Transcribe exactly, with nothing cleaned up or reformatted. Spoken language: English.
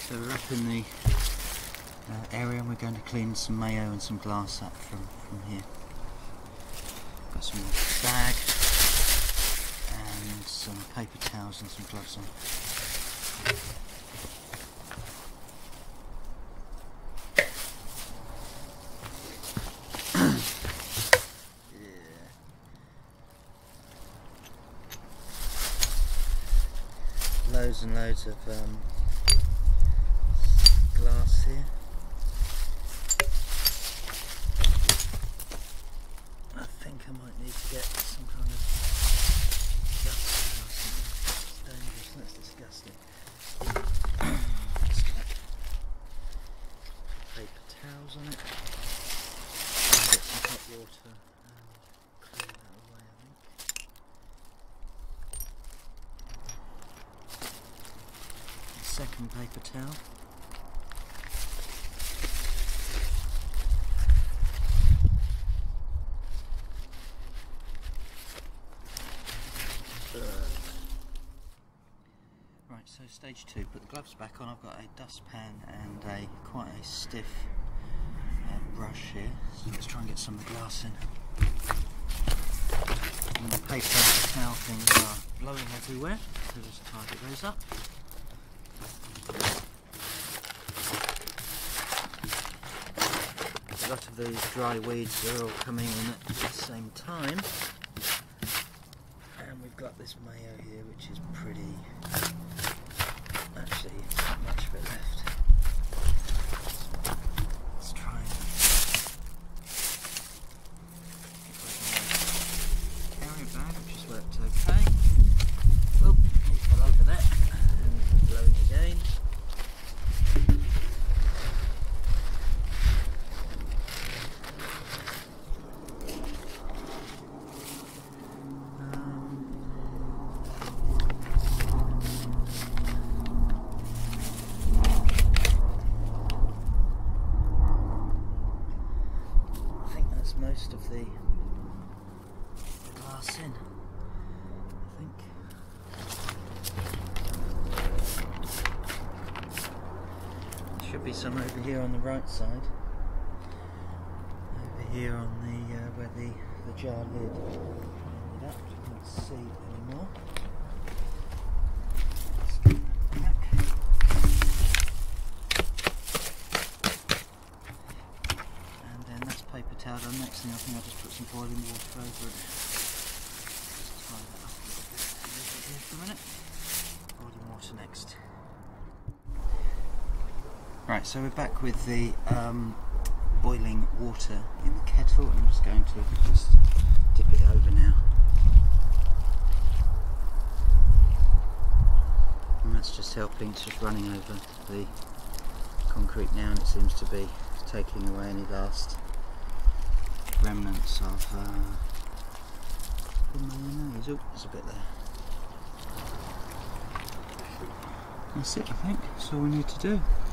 So we're up in the uh, area and we're going to clean some mayo and some glass up from, from here. Got some bag and some paper towels and some gloves on. Loads and loads of um, glass here. I think I might need to get some kind of dust or something. It's dangerous, that's disgusting. Let's get paper towels on it. And get some hot water and clear that away, I think. Second paper towel. Right, so stage two, put the gloves back on. I've got a dustpan and a quite a stiff uh, brush here. So let's try and get some of the glass in. And the paper towel things are blowing everywhere, so just tidy those up. A lot of these dry weeds are all coming in at the same time, and we've got this mayo here which is pretty, actually not much of it left. Let's try and carry it back, which has worked okay. Oh, it fell over there and blowing again. Most of the, the glass in, I think. There should be some over here on the right side. Over here on the uh, where the the jar lid ended up. Can't see anymore. Let's get that back. Paper towel done. Next thing I think I'll just put some boiling water over it. Just tie that up a little bit. Leave it here for a minute. Boiling water next. Right, so we're back with the um, boiling water in the kettle. I'm just going to just dip it over now. And that's just helping, it's just running over the concrete now, and it seems to be taking away any last remnants of uh, the mayonnaise. Oh, there's a bit there. That's it, I think. That's all we need to do.